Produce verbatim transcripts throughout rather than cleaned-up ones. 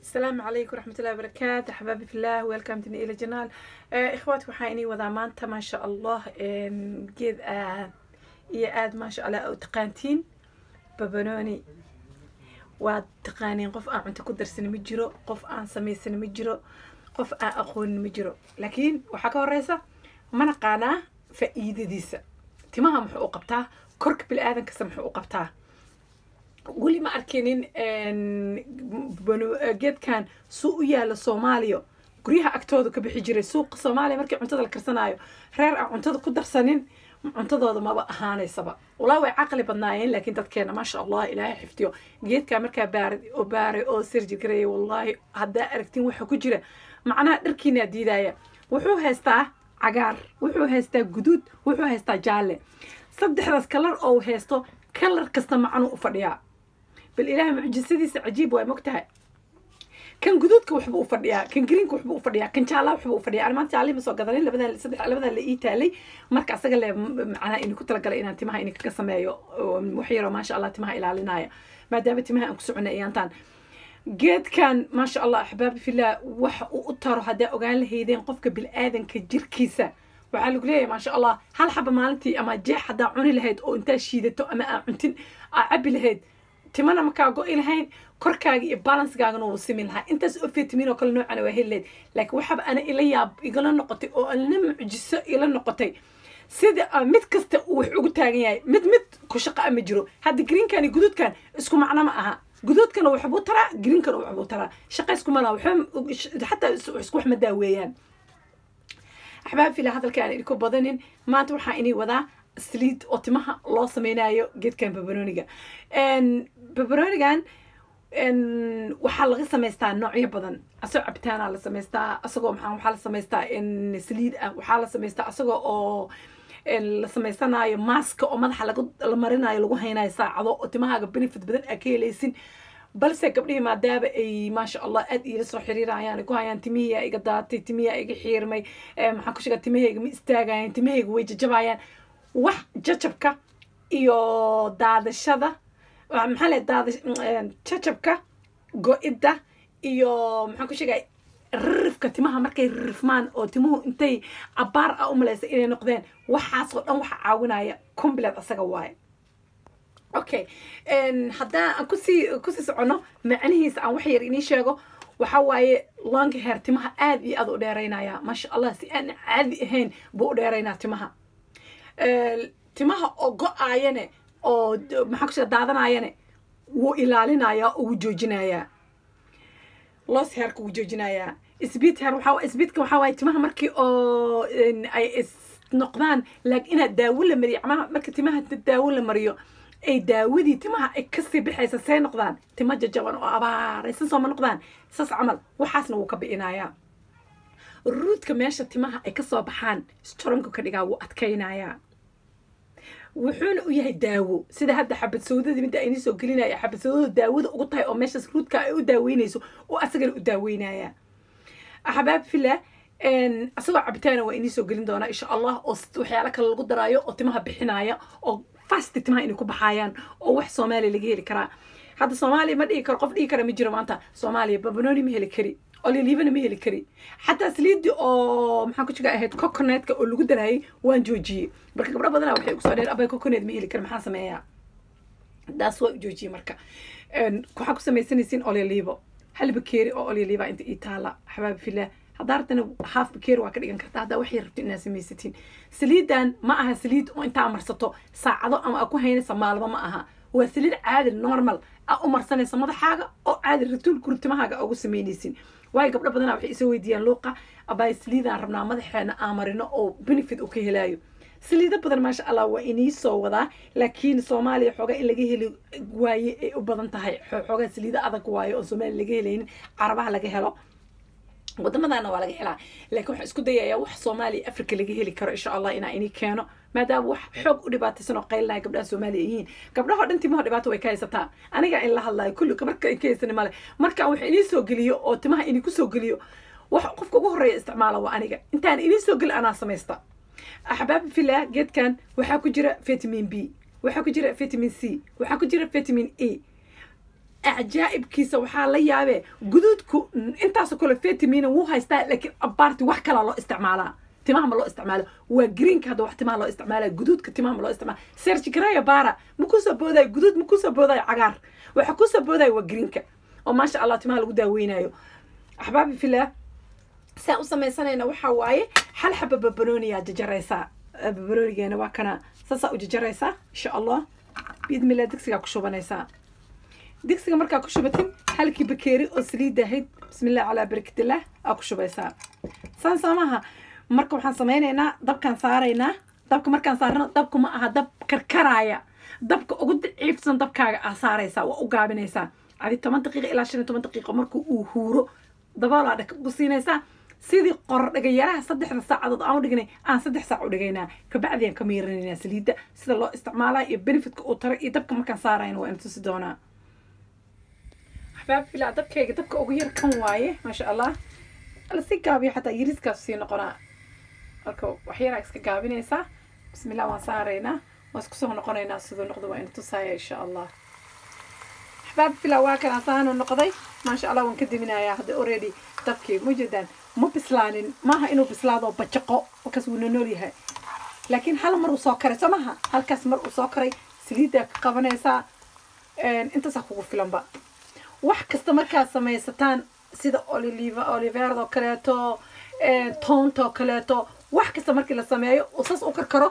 السلام عليكم ورحمة الله وبركاته حبايبي في الله ويلكم تني إلى جنال آه إخواتي وحايني وذا مانتا ما شاء الله جيد آه ياد ما شاء الله تقانتين ببنوني وتقانين قف آه أنت كدر سنة مجرو قف آه سمي سنة مجرو قف آه أخون مجرو لكن وحكا الرئيسة ما نقانا فإيدي ديسة تماها محقو قبتها كرك بالآذن كسا محقو قبتها قولي ما أركينين بنو جد كان سوق يا للصوماليو قريها أكتوذ كبي حجري سوق الصومالي مركب عنتظر الكرسنايو رير عنتظر قدر سنين عنتظر ما بقى هاني سبا والله عقلي بدناين لكن تتكينا ما شاء الله إلهي حفتيو جد كان مركب بارد أو بارد أو سيرجي كري والله هدا أركتين وحو كجري معنا دركينا ديدايا وحو هستا عقار وحو هستا قدود وحو هستا جالي صدح راس كلر أو هستو كلر كسنا معنا وفريا بالإله معجزتي عجيب ومقتها كان جدودك وحبوا فرديا كان جرينك وحبوا فرديا كان شالا وحبوا فرديا أنا ما أنت عليه مسوق قدرين لبدا صدق لبدا اللي إيتالي مركز سجل معنا إني كنت لقى إن تمها إنك كسمايو محيرة ما شاء الله تمها إلى العناية ما دام تمها أنكسعنا إيانتان جد كان ما شاء الله أحبابي في الله وح وأطر هدا وقال له هيدين قفك بالآذن كجير كيسة وعلى قليه ما شاء الله هل حب مالتي أما جاء حدا عني لهيد أو أنت شيدته أما أنت أعبي لهيد تمانا مكا قوي لهين كركاغي بالانسغاغنا وو سمين لها انتاس او فيتامين او كل نوع انا وهليد لكن waxab ana ila yaab igala noqotay oo ana mucjiso ila noqotay sida mid kasta uu wax ugu taagan yahay mid mid ku shaqo ama jiro hada greenkan iyo gududkan isku macna ma aha gududkan wuxuu u taraa greenkan wuxuu u taraa shaqo isku malaha wuxuu hatta isku wax ma daaweeyaan axbaab fi hadalkan idinku badanin maanta waxa inay wadaa سليد أتمها الله سمينايو جد كان ببرونيجا إن ببرونيجان إن وحال غي سميستا نوعية بدن أسوء عبتان على سميستا أسوء محام وحال سميستا إن سليد وحال سميستا أسوء أو إن سميستا نايو ماسك أو مدح لقد المرينا يلقوا هنا يساعدوا أتمها قبلي في بدن أكيليسين بلسه قبلي ما داب أي ما شاء الله أدي لسه حريرة يعني كوا يعني تمية إجدات تمية إج حيرمي محكوش قد تمية مستاجا يعني تمية ويج جبايان wax jajabka iyo daadashada maxaa la daadash jajabka go'ida iyo maxaan ku sheegay rifka timaha markay rifmaan oo timuhu intay abaar ah u malaysa inay noqdeen waxaas oo dhan waxa caawinaya complete asaga waay okay en hadaa aan ku si ku si socono macnihiisa aan wax yar inii sheego waxa waaye long hair timaha aad iyo aad u dheeraynaya ma sha Allah si aan caadi ahayn buu u dheeraynaa timaha timaha oo go'ayane oo maxaa ku soo daadanayane wuu ilaalinaya oo wuu joojinaya loos hairka wuu joojinaya isbit hair waxa isbitka waxa way timaha markii oo ay noqdaan laakiin ina daawo la mariyo ama markii timaha daawo la mariyo ay daawadii timaha ay ka sii bixaysa say noqdaan timaha jajaban oo abaaraysan soo ma noqdaan saas camal waxaasna wuu ka bi'inaya ruudka meesha timaha ay ka soo baxaan strong ka dhigaa wuu adkaynaya wuxuuna u yahay daawo sida hadda xabad sawdada mid ay soo gelinaya xabad sawdada daawada ugu tahay oo meesha ruudka ay u daaweynayso oo asagana u daaweynaya axbaab fila en asagoo cabitaana waa inii soo gelin doona insha Allah oo waxyaalo kale lagu daraayo oo timaha bixinaya oo fast timaha inay ku baxayaan oo wax Soomaali laga heli karaa hadda Soomaali ma dhigi karo qof dhigi kara ma jiro maanta Soomaaliya babanooni ma heli kari اللي ليفنا مهلي كري حتى سليد أو محاكو شجع هاد كوكونات كأقول له دراي وان جوجي بركة برا بدنا وحيك صار أبى كوكونات مهلي كري محاسة معايا ده سوق جوجي مركا كوحاكو سمي سنة سين أولي ليفو هل بكيري أو أولي ليفا أنت إيطالا حبايب في الله حضرتنا حاف بكير وكذا يعني كذا هذا وحي ربط الناس ميستين سليدان معها سليد وأنت عمرسته ساعة أما أكو هين سمال معها هو سليد عادي نورمال أو مرسنة سماد حاجة أو عادي رتول كرت ما حاجة أو سمينيسين واي قبل بدنا وحي يسوي ديان لوقا أباي سليدا ربنا مدحنا آمرنا أو بنفيد أوكي هلايو سليدا بدنا ما شاء الله وإني سودا لكن سومالي حاجة اللي جه اللي واي وبدن تهاي حاجة سليدا أذا واي أو سومالي اللي جه لين عربها اللي جه له ودم أنا ولا جه له لكن وح اسكت يا وح سومالي أفريقيا اللي جه اللي كر إن شاء الله إنا إني كانوا ما دام وح حق ودبات سنة قيل لا قبل سوماليين قبل هذا أنت ما هدبات ويكايستا أنا قاعد إلا الله كله كبر كيسني ماله مركا وح إني سوقليو أو تمه إني كسوقليو وح قفك جهري استعماله وأنا قاعد أنت إني سوقل أنا سميستا أحباب في الله جد كان وحكو جرى فيتامين بي وحكو جرى فيتامين سي وحكو جرى فيتامين إي عجائب كيسة وحالة يابي جدودكو أنت سكول فيتامين وهاي استعمال لكن أبارتي وحكي الله استعمالها تمام الله استعماله وجرين هذا واحتمال الله استعماله جدود كتمام الله استعمال سيرش كراية بارا مكوسة بوداي جدود مكوسة بوداي عقار وحكوسة بوداي وجرينك وما شاء الله تمام الجدا وينايو أحبابي في الله سأوصل سنة إنه وحواي حل حب ببروني يا جريسة ببروني أنا وكنا سأسأو جريسة إن شاء الله بإذن الله دكسي أكشوف نيسا دكسي مركا أكشوفتين حلكي بكيري أسري دهيد بسم الله على بركة الله أكشوف نيسا سان سامها marka waxaan sameeynaa dabkan saarayna dabka markaan saarno dabku ma aha dab karkaraya dabka ugu ciifsan dabkaaga ah saaraysa waa u gaabinaysa adi toban daqiiqo ilaa shan iyo toban daqiiqo markuu uu huuro daboolaa dhaka ku siinaysa sidii qor dhagayaraha saddexda saacadood aan u dhignay aan saddex saac u dhigaynaa kabacdi aan ka miirinaynaa saliidda sida loo isticmaalaa iyo benefitka uu taro iyo dabka markaan saarayna waa inta si doonaa axbaab filaa dabkayga dabka ugu yar kan waaye maasha allah ala si gaabiyo xataa yiriskaas sii noqonaa marka waxyar iska gaabinaysa bismillah waan saaraynaa waan isku soo noqonaynaa sidoo noqdo waa inta tusaaya insha allah ahbaab filaa waa kana saano noqday ma sha Allah waan ka diminayaa hada already dabkii mujadan ma bislaanin maaha inuu bislaado bajaqo wakaas uu nool yahay laakiin hal mar uu soo karay samaha halkaas mar uu soo karay saliida ka qabanaysa een inta sax ugu filanba wax kasta markaa samaysataan sida olive oliverdo kaleeto een tonto kaleeto wax kasta markii la sameeyo oo saas u karkaro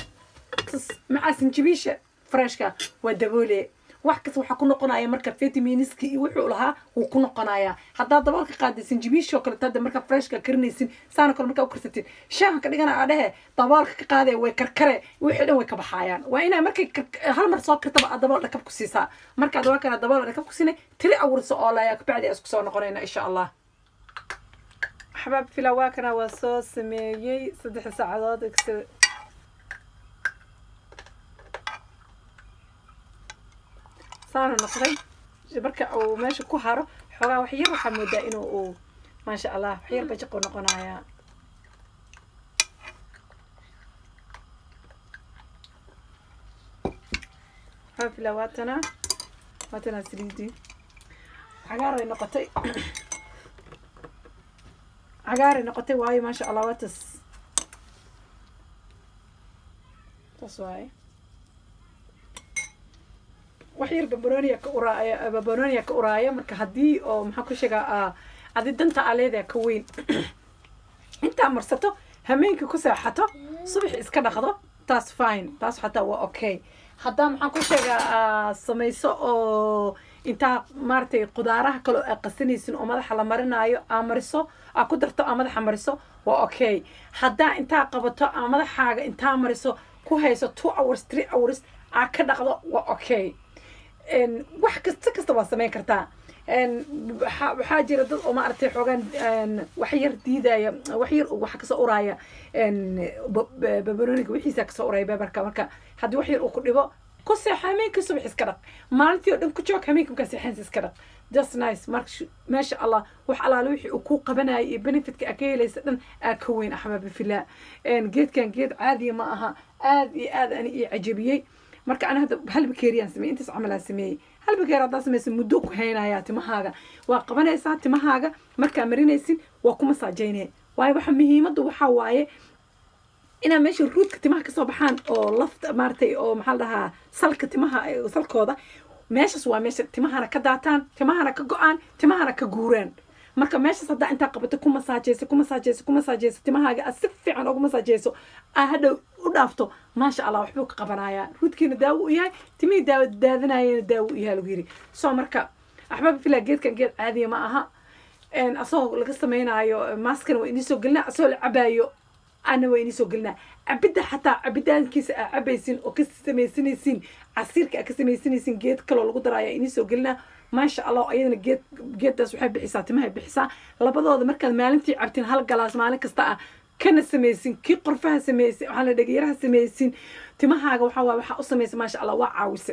maca sinjibiisha freshka waa daboole wax kasta waxa ku noqonaya marka vitaminiski iyo wuxuu lahaa uu ku noqonaya hadaa dabalka qaadi sinjibiisha kale tada marka freshka karinaysin saana kale marka u karsatin shaaha ka dhigana adhe dabalka ka qaaday way karkare wixii dhan way ka baxayaan waa inaa markay hal mar soo kartaba dabal dhakab ku siisaa marka dabal kana dabal dhakab ku siinay tiri awrso oo la yaa kabacdi isku soo noqonayna insha Allah حباب في الواكنا وصوص ميجي صدح ساعات اكسر صار نقري بركة او ماشي كوهارو حرا وحير وحمودا انو ما شاء الله حير بجقو نقنايا حباب في الواتنا واتنا سريدي حقاري نقطي عقاري نقطي واي ما شاء الله واتس تصواي وحير ببرونيا كورايا ببرونيا كورايا مركا هدي او محاكو شيغا ادي دنتا عليدا كوين انت مرسطو همينك كساحتو صبح اسكا دخدو تاس فاين تاس حتى وا اوكي حدا محاكو شيغا سميسو او inta maartay qudaaraha kale oo qasanaysin oo madaxa la marinayo amariso aa ku darto madaxa mariso waa okay hadaa inta qabato madaxaaga inta mariso ku hayso two hours three hours aa ka dhaqdo waa okay in wax kasta kasta waa sameyn kartaa in waxa jira dad oo maartay xogan wax yar diidaya wax yar wax ka soo uraya in babarooniga wixiisa ka soo uraya babarka marka hadii wax yar uu ku dhibo كوسي حامين كسب حسكرق مالتي ودن كجوك حامين كسي حسكرق just nice مارك ما شاء الله وح على لوحي وكو قبنا بنفيت كأكيليس دن أكوين أحبابي في الله إن جيت كان جيت عادي معها عادي عادي أنا عجيبية مارك أنا هذا هل بكيريان سمي أنت عملها سمي هل بكير هذا سمي سمدوك هنا يا تمهاجا وقبنا يسات تمهاجا مارك أمرين يسين وكم ساجينه واي وحميه مدو وحواي ina meesha ruudka timaha ka soo baxaan oo lafta maartay oo maxaa lahaa salka timaha salkooda meeshas waa meesha timahana ka daataan timahana ka go'aan timahana ka guuraan marka meeshas hadaa inta qabato ku masaajeyso ku masaajeyso ku masaajeyso timahaaga si fiican ugu masaajeyso ah hada u dhaafto ma sha Allah waxbuu ka qabanaya ruudkiina daawo u yahay timii daawo daadinayna daawo u yahay lagu yiri soo marka ahbab fila geedkan geed caadi ma aha in asoo laga sameeynayo maskana waa inii soo galna asoo la cabayo أنا ويني سوقلنا عبده حتى عبدان كيس عبيسين وكسميسينيسين عصيرك كسميسينيسين جيت كلو القدرة يا إني سوقلنا ما شاء الله أيضا جيت جيت ده سحب بحسات ما هي بحسا لبضوا هذا مركز مالنتي عبتين هالجلاس مالك استاء كان سميسين كي قرفها سميسين وحنا دقيرها سميسين تمها وحوا وحا سميس ما شاء الله وعاوس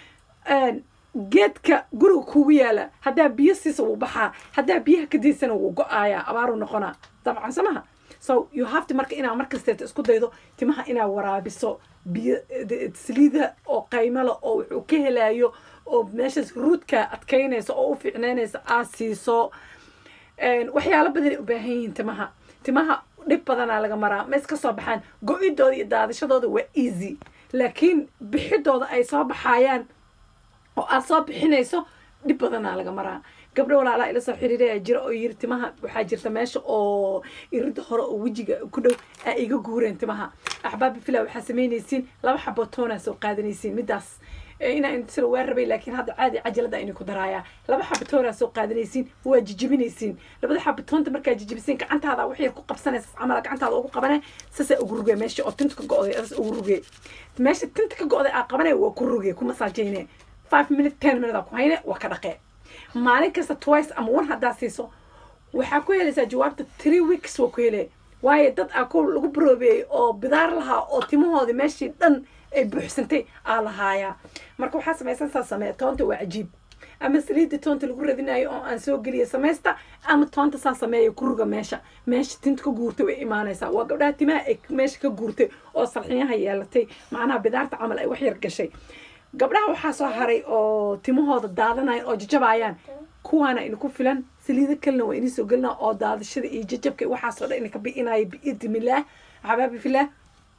آن جيت كجرو كويالا هذا بيسيس وبحا هذا بيه كديسنا وقايا أبارو نقنا طبعا سمها so you have to marka ina marka steed isku daydo timaha ina waraabiso biyo saliida oo qaymala oo wuxuu ka helayo oo meeshaas ruudka adkaynaysa oo u fiicnaynaysa aad siiso waxyaalo badan ay u baahan yihiin timaha timaha dhib badanaa laga maraa ma iska soo baxaan go-idooda iyo daadashadooda waa easy laakiin bixidooda ay soo baxayaan oo aad soo bixinayso dhib badanaa laga maraa gabdho walaalaha ila soo xiriiraya jira oo yiri timaha waxaa jirta meesha oo irida hore oo wejiga ku dhow aa iga guureen timaha axbaabi filaa waxaa samaynaysiin laba xabo toona soo qaadanaysiin midaas ina inta waa rabay laakiin hadda caadi cajalada inay ku daraaya laba xabo toona soo qaadanaysiin waa jijibinaysiin labada xabo toonta markaa jijibisiin gacantaada wax yar ku qabsanaysa camal gacantaada ugu qabanay sasa ugu rugay meesha oo tinta ka go'day as ugu rugay meesha tinta ka go'day aa qabanay waa ku rugay ku masaajeyne five minutes ten minutes ku hayne waa ka dhaqee maalin kasta twice ama one haddaa siiso waxaa ku helaysaa jawaabta three weeks waa ku hele waayo dad aa ku lagu baroobeeyey oo bidaar lahaa oo timahoodii meeshii dhan ay buuxsantay aa lahaayaa marka waxaa samaysan saa sameeya toonta waa cajiib ama saliidda toonta lagu radinayo oo aan soo geliya samaysta ama toonta saa sameeya ku ruga meesha meesha tinta ka guurtay way imaanaysaa waa gabdhaha timaha ay meesha ka guurtay oo salxiyaha yeelatay macnaha bidaarta camal ay wax yar gashay gabdhaha waxaa soo haray oo timahooda daadanayan oo jajabayaan kuwaana idinku filan saliido kalena waa inii soo gelinaa oo daadashada iyo jajabka waxaasoo dhan ina ka bi'inayo biidnillaah xabaabi filah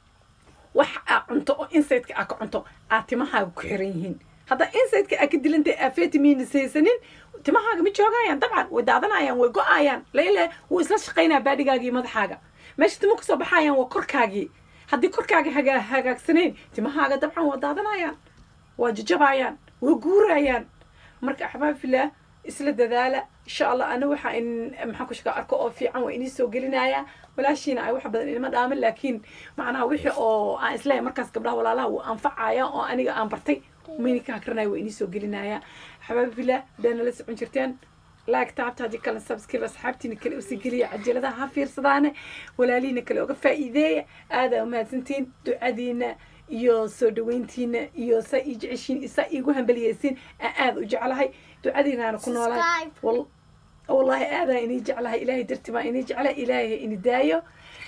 wax aa cunto oo insideka aa ka cunto aa timahaaga ku xiran yihiin hadda insideka aa ka dilantay aa vitamins haysanin timahaaga ma joogayaan dabcan way daadanayaan way go-ayaan laile wuu isla shaqaynaa baadhigaaga iyo madaxaaga meesha timo kasoo baxayaan waa korkaagii haddii korkaaga hagaa hagaagsanayn timahaaga dabcan waa daadanayaan waa jajabayaan waa guurayaan marka axbaab filah isla dadaala insha allah ana waxa in maxaan ku shaka arko oo fiican waa inii soo gelinaya walaashiina ay wax badan inama dhaamin laakiin macnaha wixii oo aan isleeyahay markaas gabdhaha walaalaha wuu anfacaya oo aniga aan bartay mayni ka akrinaya waa inii soo gelinaya axbaab filah haddaana la socon jirteen like taabta haddii kale subscribe asxaabtiina kale usii geliya cajaladaha ha fiirsadaane walaalihiina kale oga faa'iideeya aadaa umahadsantiin ducadiina iyo soo dhaweyntiina iyo saa ii jeceshiin saa iigu hambaliyeysiin aan aada u jeclahay ducadiinaana ku noolahay wallahi aadaa inii jeclahay ilaahay darti baa inii jeclahay ilaahay ini daayo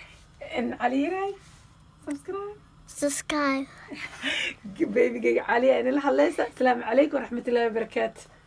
caliyaray subscribe subscribe babygayga caliya inila hadlaysa asalaamu calaykum waraxmatullahi wabarakaatu